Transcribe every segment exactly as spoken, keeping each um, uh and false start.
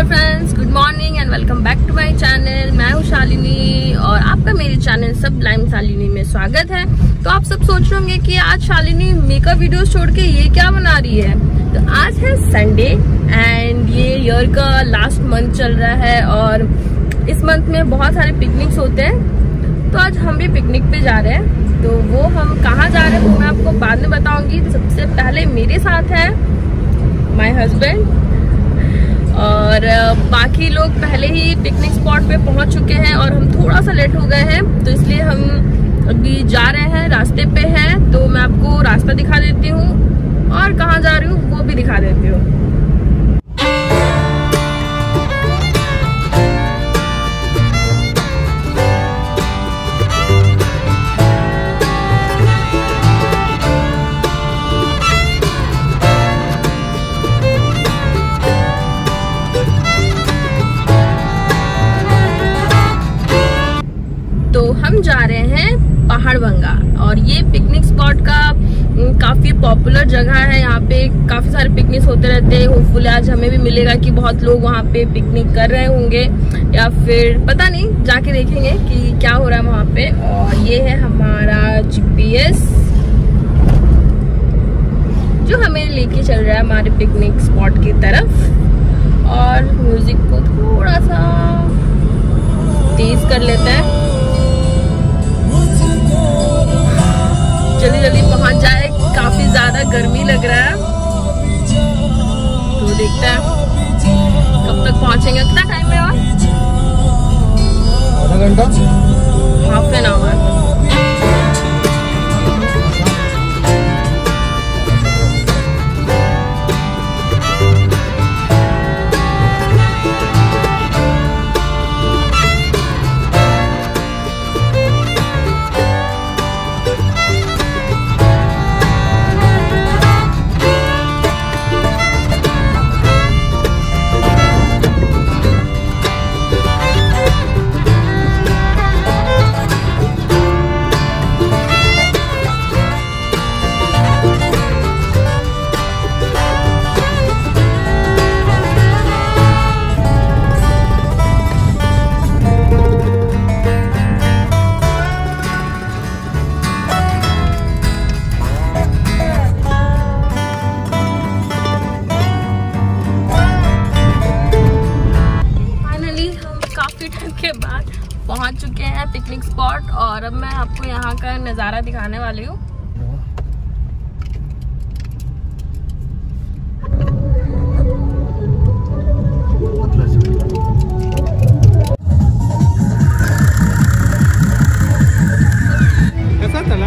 Hello friends, good morning and welcome back to my channel. मैं हूँ शालिनी और आपका मेरे चैनल सब लाइम शालिनी में स्वागत है। तो आप सब सोच रहे होंगे कि आज शालिनी मेकअप वीडियोस छोड़ के ये क्या बना रही है। तो आज है संडे एंड ये ईयर का लास्ट मंथ चल रहा है और इस मंथ में बहुत सारे पिकनिक्स होते हैं। तो आज हम भी पिकनिक पे जा रहे हैं। तो वो हम कहाँ जा रहे हैं वो मैं आपको बाद में बताऊंगी। तो सबसे पहले मेरे साथ है माय हस्बैंड और बाकी लोग पहले ही पिकनिक स्पॉट पे पहुंच चुके हैं और हम थोड़ा सा लेट हो गए हैं। तो इसलिए हम अभी जा रहे हैं, रास्ते पे हैं। तो मैं आपको रास्ता दिखा देती हूँ और कहाँ जा रही हूँ वो भी दिखा देती हूँ। हम जा रहे हैं पहाड़बंगा और ये पिकनिक स्पॉट का काफी पॉपुलर जगह है। यहाँ पे काफी सारे पिकनिक होते रहते हैं। होपफुली आज हमें भी मिलेगा कि बहुत लोग वहाँ पे पिकनिक कर रहे होंगे या फिर पता नहीं, जाके देखेंगे कि क्या हो रहा है वहाँ पे। और ये है हमारा जीपीएस जो हमें लेके चल रहा है हमारे पिकनिक स्पॉट की तरफ। और म्यूजिक को थोड़ा सा तेज कर लेते हैं, जल्दी जल्दी पहुंच जाए। काफी ज्यादा गर्मी लग रहा है तो देखते हैं कब तक पहुंचेंगे। कितना टाइम है और आधा घंटा, हाफ एन आवर। के बाद पहुंच चुके हैं पिकनिक स्पॉट और अब मैं आपको यहाँ का नज़ारा दिखाने वाली हूँ। कैसा चला?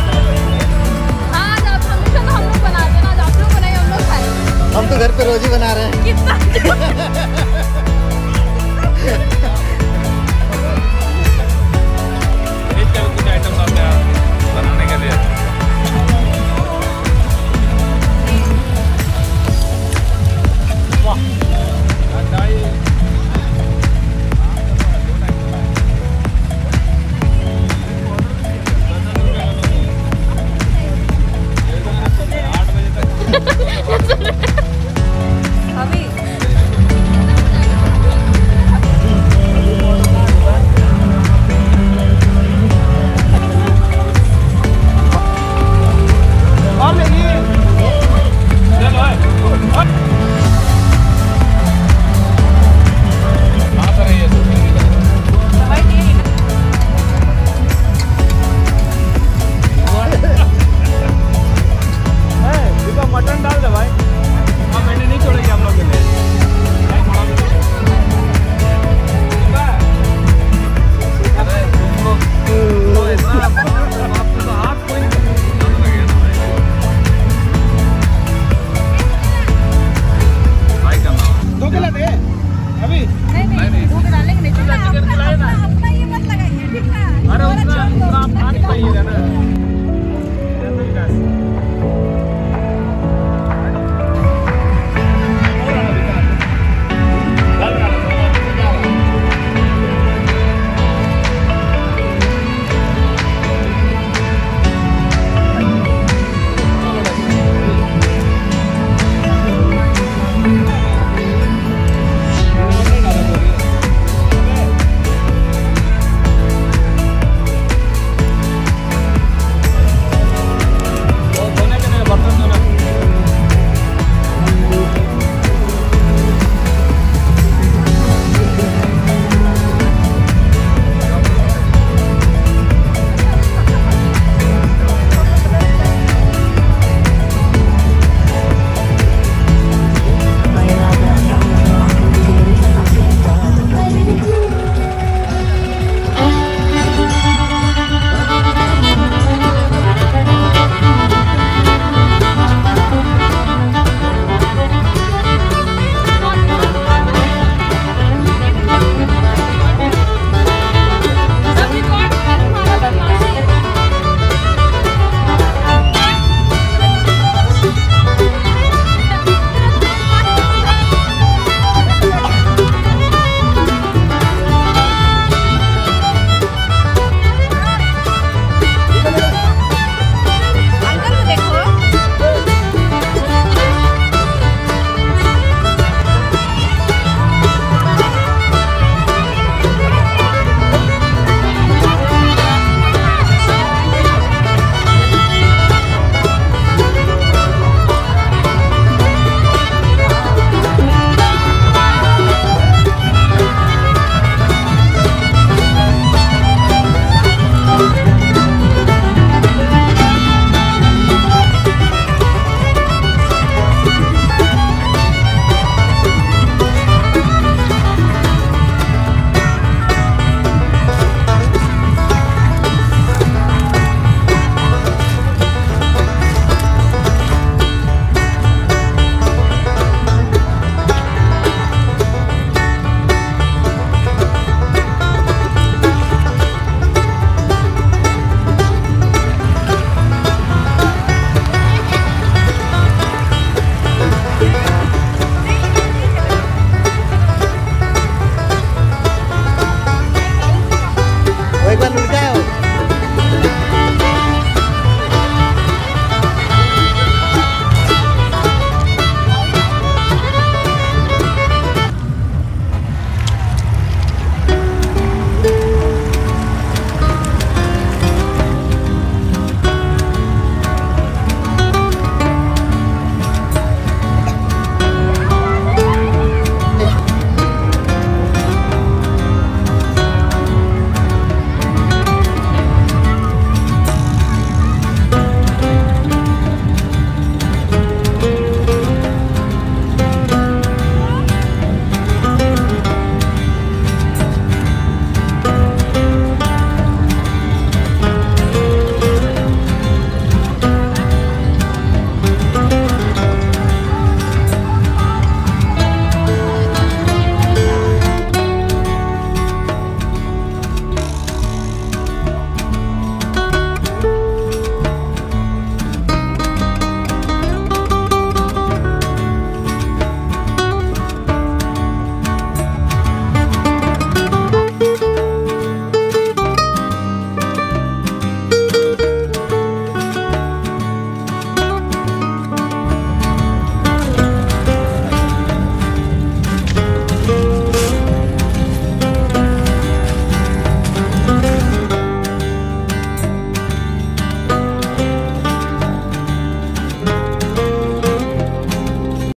घर पे रोज ही बना